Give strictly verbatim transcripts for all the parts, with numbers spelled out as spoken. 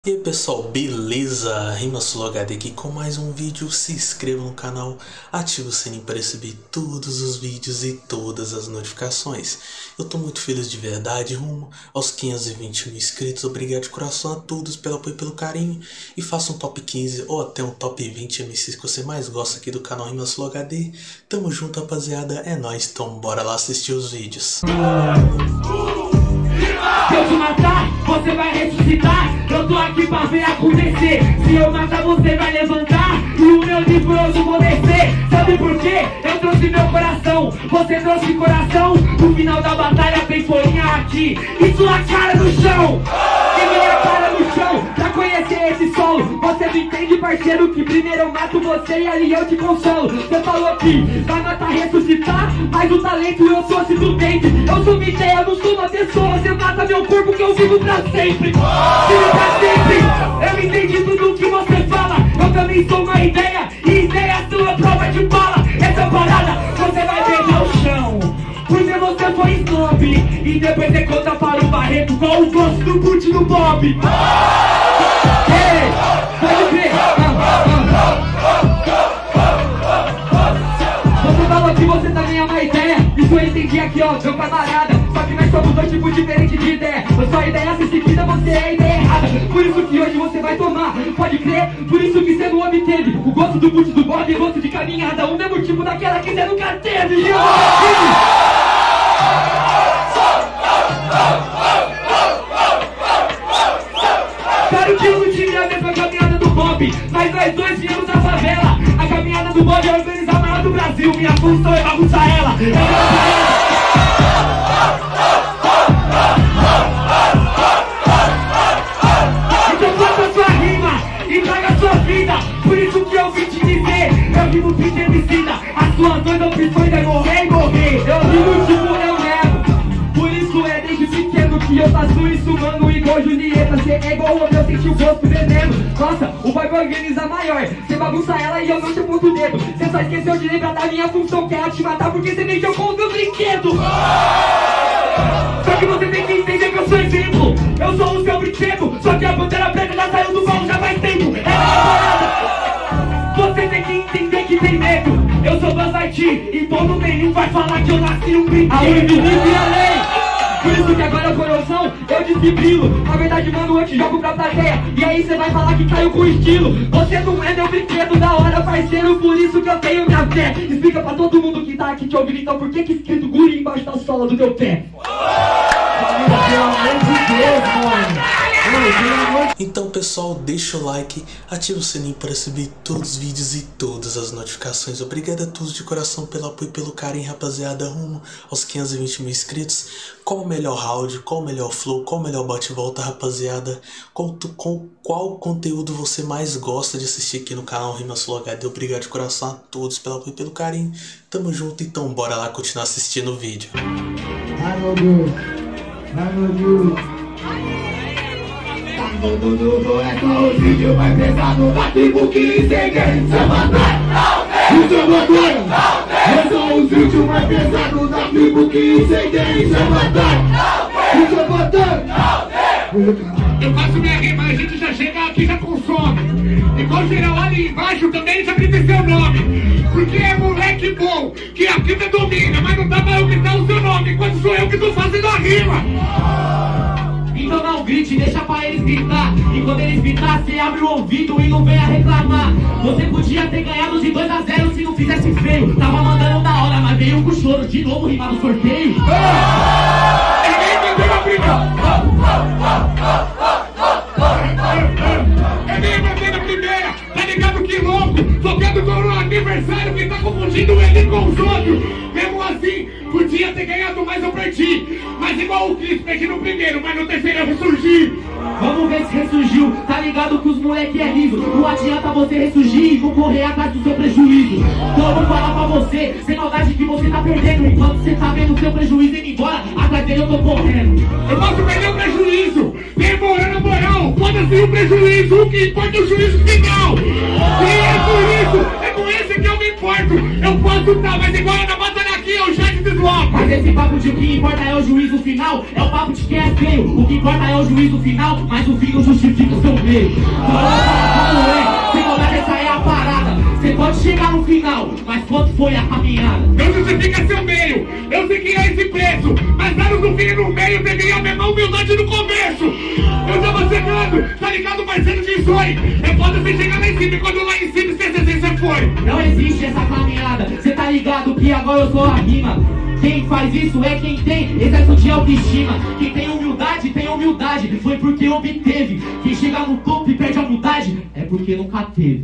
E aí pessoal, beleza? RimaSoloHD aqui com mais um vídeo. Se inscreva no canal, ative o sininho para receber todos os vídeos e todas as notificações. Eu tô muito feliz de verdade, rumo aos quinhentos e vinte mil inscritos. Obrigado de coração a todos pelo apoio e pelo carinho. E faça um top quinze ou até um top vinte M Cs que você mais gosta aqui do canal RimaSoloHD. Tamo junto, rapaziada, é nóis, então bora lá assistir os vídeos. Se eu te matar, você vai ressuscitar. Eu tô aqui pra ver acontecer. Se eu matar, você vai levantar. E o meu nível eu vou descer. Sabe por quê? Eu trouxe meu coração. Você trouxe coração. No final da batalha tem folhinha aqui e sua cara no chão. E minha cara no chão pra conhecer esse solo. Você não entende, parceiro, que primeiro eu mato você e ali eu te consolo. Você falou que vai matar, ressuscitar, mas o talento eu trouxe do dente. Eu sou uma ideia, eu não sou uma pessoa. Você mata meu corpo que eu vivo pra sempre. Vivo pra sempre. Eu entendi tudo que você fala. Eu também sou uma ideia, e ideia sua prova de bala. Essa parada você vai beijar o chão, porque você foi snob. E depois você conta para o Barreto qual o gosto do boot do Bob. Ei, pode crer. Você falou que você também é uma ideia. Isso eu entendi aqui, ó, meu camarada. Só que nós somos dois tipos diferentes de ideia. A sua ideia se seguida, você é a ideia errada. Por isso que hoje você vai tomar, pode crer. Por isso que você não obteve o gosto do boot do Bob e o gosto de caminhada. O mesmo tipo daquela que você nunca teve. Claro que eu não tive a mesma caminhada do Bob, mas nós dois viemos da favela. A caminhada do Bob é organizar a maior do Brasil. Minha função é bagunçar ela. É bagunçar ela. Então faça a sua rima e traga a sua vida. Por isso que eu vim te dizer, eu rimo pinta emicida. As suas dois opções é morrer e morrer. Eu rimo tipo eu nego. Por isso é desde pequeno que eu faço isso, mano, igual Julieta. Cê é igual o meu, senti o gosto veneno. Nossa, o vai organizar maior. Cê bagunça ela e eu não te aponto o dedo. Cê só esqueceu de lembrar da minha função, que é te matar porque cê mexeu com o meu brinquedo. Só que você tem que entender que eu sou exemplo. Eu sou o seu brinquedo, só que a bandeira preta já saiu do baú já faz tempo. É a parada. Você tem que entender que tem medo. Eu sou Buzz Lightyear e todo nenhum vai falar que eu nasci um brinquedo. A invisível e a lei. Por isso que agora, coração, eu desfibilo. Na verdade, mano, eu te jogo pra plateia. E aí você vai falar que caiu com estilo. Você não é meu brinquedo da hora, parceiro. Por isso que eu tenho minha fé. Explica pra todo mundo que tá aqui te ouvindo, então, por que que escrito guri embaixo da sola do teu pé? Pelo amor de Deus, mano. Então pessoal, deixa o like, ativa o sininho para receber todos os vídeos e todas as notificações. Obrigado a todos de coração pelo apoio e pelo carinho, rapaziada, rumo aos quinhentos e vinte mil inscritos. Qual o melhor round, qual o melhor flow, qual o melhor bate-volta, rapaziada? Qual, com, qual conteúdo você mais gosta de assistir aqui no canal RimaSoloHD? Obrigado de coração a todos pelo apoio e pelo carinho. Tamo junto, então bora lá continuar assistindo o vídeo. Ai meu Deus, ai meu Deus. Todo mundo é só o vídeo mais pesado da tribo que incendeia seu matar. O seu matar é só o vídeo mais pesado da tribo que incendeia seu matar. O seu matar. Eu faço minha rima, a gente já chega aqui, já consome. Igual geral ali embaixo também já grita seu nome. Porque é moleque bom, que a vida domina. Mas não dá pra eu gritar o seu nome enquanto sou eu que tô fazendo a rima. Então não grite, deixa pra eles gritar. E quando eles gritar, você abre o ouvido e não venha reclamar. Você podia ter ganhado de dois a zero se não fizesse feio. Tava mandando da hora, mas veio com choro. De novo rimar no sorteio. Ninguém entendeu a briga. É nem mandando a primeira. Tá ligado que louco? Tocando com o aniversário que tá confundindo ele com os outros. Mesmo assim, podia ter ganhado, mas eu perdi. Mas igual o Cris, perdi no primeiro, mas no terceiro eu ressurgi. Vamos ver se ressurgiu. Tá ligado que os moleque é liso. Não adianta você ressurgir e vou correr atrás do seu prejuízo. Então eu vou falar pra você, sem maldade que você tá perdendo. Enquanto você tá vendo o seu prejuízo indo embora, atrás dele eu tô correndo. Eu posso perder o prejuízo, demorando a moral. Foda-se o prejuízo, o que importa é o juízo final. E é por isso, é com esse que eu me importo. Eu posso estar, mas igual na batalha aqui eu já te pessoal. Mas esse papo de o que importa é o juízo final, é o papo de quem é feio. O que importa é o juízo final, mas o fim não justifica o seu meio. Como é? Sem maldade, essa é a parada. Você pode chegar no final, mas quanto foi a caminhada? Não justifica seu meio, eu sei que é esse preço, mas anos no fim e no meio deveria a mesma humildade no começo. Eu tava chegando, tá ligado, parceiro de sonho. É foda você chegar lá em cima e quando lá em cima você você foi. Não existe essa caminhada, cê tá ligado que agora eu sou a rima. Quem faz isso é quem tem excesso de autoestima. Quem tem humildade, tem humildade, foi porque obteve. Quem chega no topo e perde a humildade, é porque nunca teve.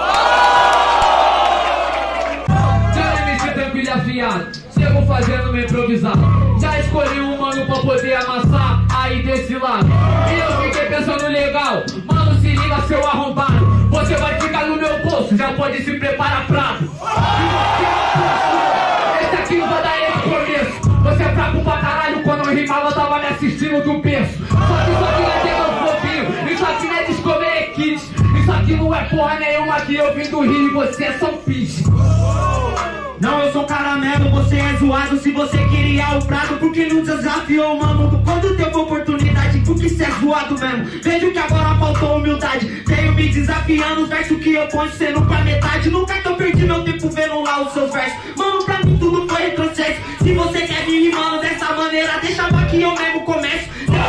Afiado, chego fazendo uma improvisado. Já escolhi um mano pra poder amassar aí desse lado. E eu fiquei pensando legal. Mano, se liga, seu arrombado. Você vai ficar no meu bolso, já pode se preparar prato. Esse aqui não vai dar esse começo. Você é fraco pra caralho, quando eu rimava eu tava me assistindo do berço. Só que isso aqui não é tema fofinho, isso aqui não é Discovery Kids. Isso aqui não é porra nenhuma, que eu vim do Rio e você é São Fish. Não, eu sou caramelo, você é zoado. Se você queria o prato, porque não desafiou o mamundo? Quando teve oportunidade, porque cê é zoado mesmo. Vejo que agora faltou humildade. Tenho me desafiando, os versos que eu ponho sendo pra metade. Nunca tô perdi meu tempo vendo lá os seus versos. Mano, pra mim tudo foi retrocesso. Se você quer me rimando dessa maneira, deixa que eu mesmo começo.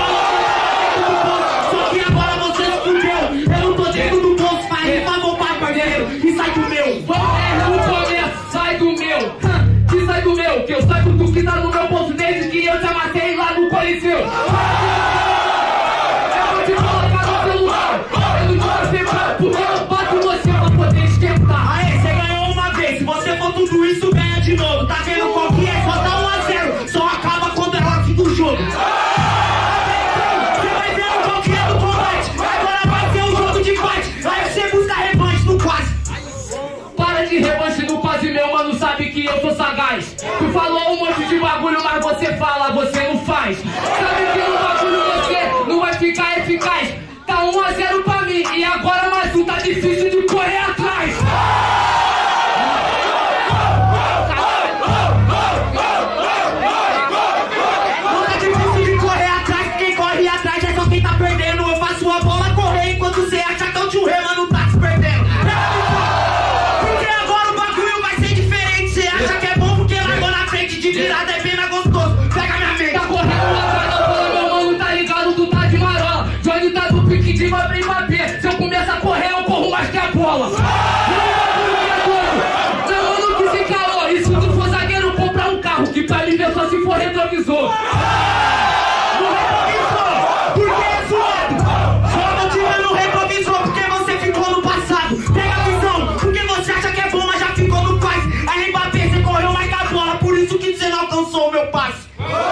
Só que agora você se fudeu. Eu não tô dentro do bolso, faz um favor, pai, parceiro, e sai do meu. Sai do meu, que sai do meu, que eu saiba do que tá no meu bolso desde que eu te amassei lá no Coliseu. Eu vou te colocar no celular, eu não te separar porque eu bato você pra poder esquentar. Aê, você ganhou uma vez, se você for tudo isso, ganha de novo. Tá vendo qual que é? Só dá um a zero, só acaba quando é hora do jogo. Você vai ver qual que é do combate, agora vai ser um jogo de fight. Aí você busca revanche no quase. Para de revanche no quase, meu mano sabe que eu sou sagaz. Tu falou um monte de bagulho, mas você fala, você não faz. Sabe que no bagulho você não vai ficar eficaz. Tá um a zero pra mim, e agora mais um tá difícil de correr atrás. Não tá difícil de correr atrás, quem corre atrás é só quem tá perdendo. Eu faço a bola correr enquanto você acha que é o tio Rê, mano, tá se perdendo. De virada é bem mais gostoso, pega minha mente. Tá correndo lá atrás, não, meu mano, tá ligado, tu tá de marola. Johnny tá do pique de vai bem bater. Se eu começar a correr, eu corro mais que a bola. Meu mano que se calou, e se tu for zagueiro, comprar um carro, que pra mim ver só se for retrovisor. No retrovisor, porque é zoado. Só não tira no retrovisor, porque você ficou no passado. Pega a visão, porque você acha que é bom, mas já ficou no quase. Aí Mbappé, você correu mais que a bola, por isso que você não alcançou o meu passe.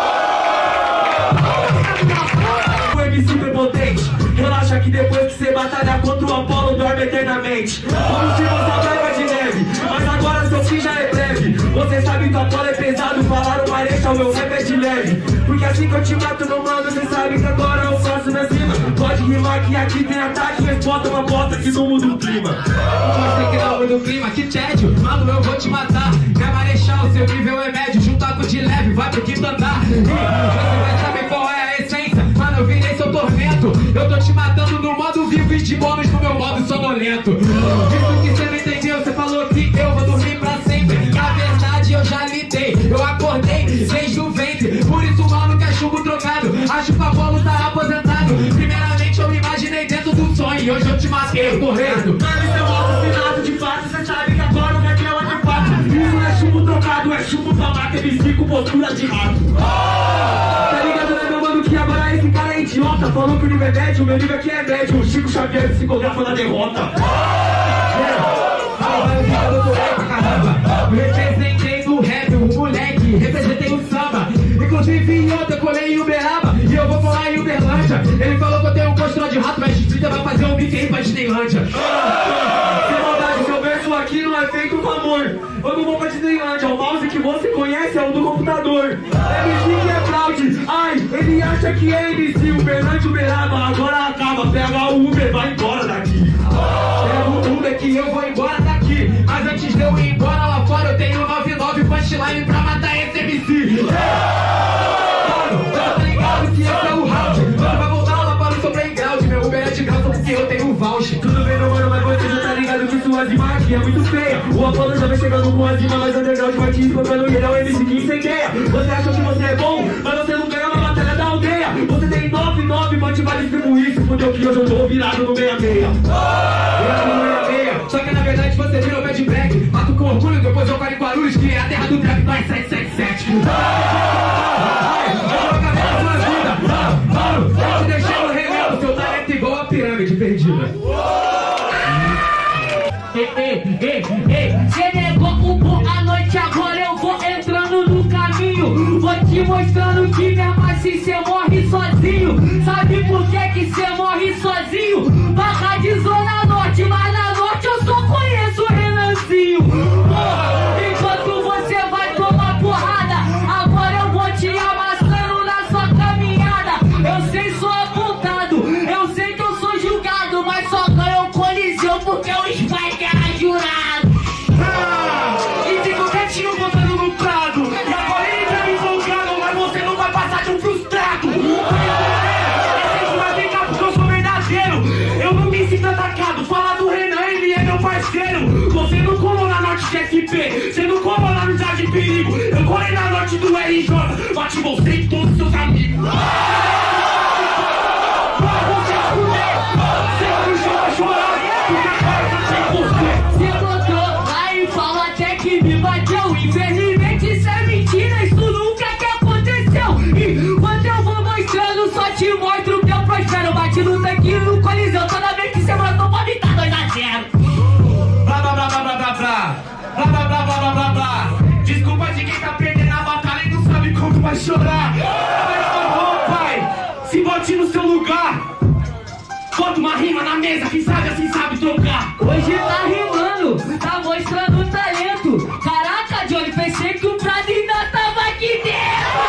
O M C prepotente, relaxa que depois que você batalha contra o Apolo, dorme eternamente. Como se você brava de neve, mas agora seu fim já é breve. Você sabe que o Apolo é pesado, falaram mas deixa o meu rap é de leve. Porque assim que eu te mato no mano, você sabe que agora eu faço na cima. Pode rimar que aqui tem ataque, mas bota uma bota que não muda o clima. Pode que não muda o clima, que tédio, mano, eu vou te matar. Quer marechal, seu nível é médio, juntar com de leve, vai pro quinto andar. E você vai saber qual é a essência, mano, eu virei seu tormento. Eu tô te matando no modo vivo e de bônus no meu modo sonolento. Isso que você não entendeu, você falou que eu vou dormir pra sempre. Na verdade eu já lidei, eu acordei desde o ventre. Por isso mano que é chumbo trocado, acho que a bola tá aposentado. Primeiramente eu me imaginei dentro do sonho e hoje eu te matei, correndo. Mano, isso é um assassinato de fato, você sabe que agora o rap é uma de fato. Isso não é chumbo trocado, é chumbo pra matar M C com postura de rato. Tá ligado, né meu mano, que agora esse cara é idiota. Falou que o nível é médio, o meu nível aqui é médio. O Chico Xavier psicografa na derrota. Representei no rap, o moleque, representei o samba. Inclusive ontem eu colei em Uberaba e eu vou colar em Uberlândia. Ele falou que eu tenho um postura de rato, mas Twitter vai fazer um beat aí pra Disneylândia. Sem maldade, seu verso aqui não é feito com amor. Eu não vou pra Disneylândia, o mouse que você conhece é o do computador. M C que é fraude, ai, ele acha que é M C. Uberlândia, Uberaba, agora acaba. Pega o Uber, vai embora daqui. Pega o Uber que eu vou embora daqui. Mas antes de eu ir embora lá fora, eu tenho nove nove punchline pra matar esse M C. o voucher. Tudo bem, meu mano, mas você já tá ligado que suas imagens é muito feia. O Apolo já vai chegando com as rimas, mas o underground vai te escutando e ele é o M C que incendeia. Você acha que você é bom, mas você não ganhou na batalha da aldeia. Você tem nove nove, mas te vai distribuir. Se fudeu que hoje eu tô virado no meia meia. Virado no meia meia. Só que na verdade você virou bad black. Mato com orgulho, depois eu paro em Guarulhos, que é a terra do trap, nós sete sete sete. Eu te deixei no remendo, seu talento igual a pirâmide perdida. Ei, ei, ei, ei, cê negou o boa noite, agora eu vou entrando no caminho. Vou te mostrando que mesmo assim cê morre sozinho. Sabe por que que cê morre sozinho? Barra de Zona Norte, mas na Norte eu só conheço o Renanzinho. Porra, enquanto você vai tomar porrada, agora eu vou te amassando na sua caminhada. Eu sei, sou apontado, eu sei que eu sou julgado, mas só ganho o Coliseu porque o Spike era jurado. Ah, e fica quietinho botando no prado. E agora ele tá me folgando, mas você não vai passar de um frustrado. Mas vem cá, porque eu sou verdadeiro. Eu não me sinto atacado. Fala do Renan, ele é meu parceiro. Você não colou na Norte de S P, você não colou lá no Jardim Perigo. Eu colei na Norte do R J, bate você e todos seus amigos. Infelizmente isso é mentira, isso nunca que aconteceu. E quando eu vou mostrando, só te mostro que eu prospero. Bate no tanque no Coliseu, toda vez que você matou pode estar dois a zero. Blá blá blá blá blá blá blá. Blá blá blá blá blá blá blá. Desculpa de quem tá perdendo a batalha e não sabe como vai chorar. Mas por favor, pai, se bote no seu lugar. Bota uma rima na mesa, quem sabe assim sabe trocar. Hoje tá rimando, tá mostrando talento. Caraca, Johnny, pensei que o Prado ainda tava aqui dentro.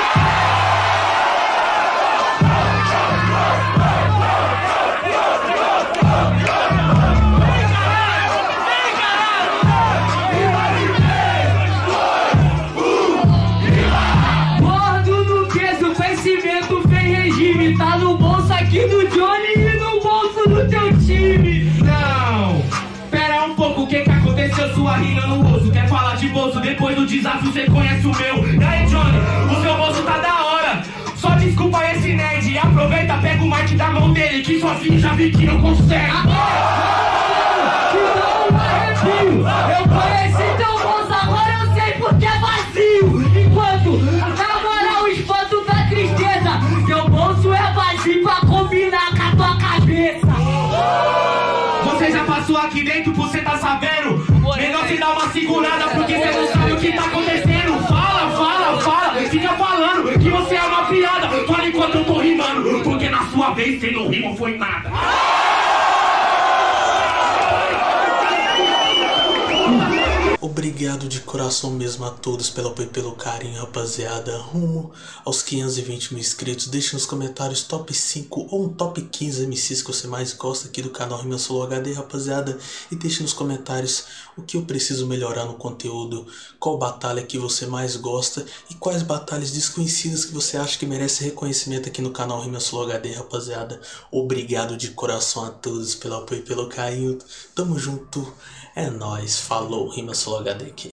Gordo no peso, crescimento fez regime. Tá no bolso aqui do Johnny e no bolso do teu time. Não, pera um pouco, o que que aconteceu? Sua rima no osso, quer falar de bolso? Depois do desafio você conhece o meu. E aí, Johnny, o seu bolso tá da hora. Só desculpa esse nerd, aproveita, pega o mic da mão dele, que sozinho já vi que não consegue. Eu conheci teu bolso, agora eu sei porque é vazio. Enquanto, na moral, o espanto da tristeza, teu bolso é vazio pra combinar com a tua cabeça. Você já passou aqui dentro, você tá sabendo? Melhor você dar uma segurada, porque você não sabe o que tá acontecendo. Fala, fala, fala, fica falando que você é uma piada. Fala enquanto eu tô rimando, porque na sua vez você não rima foi nada. Obrigado de coração mesmo a todos pelo apoio e pelo carinho, rapaziada. Rumo aos quinhentos e vinte mil inscritos. Deixe nos comentários top cinco ou um top quinze M Cs que você mais gosta aqui do canal Rima Solo H D, rapaziada. E deixe nos comentários o que eu preciso melhorar no conteúdo, qual batalha que você mais gosta e quais batalhas desconhecidas que você acha que merece reconhecimento aqui no canal Rima Solo H D, rapaziada. Obrigado de coração a todos pelo apoio e pelo carinho. Tamo junto. É nóis, falou, Rima Solo H D aqui.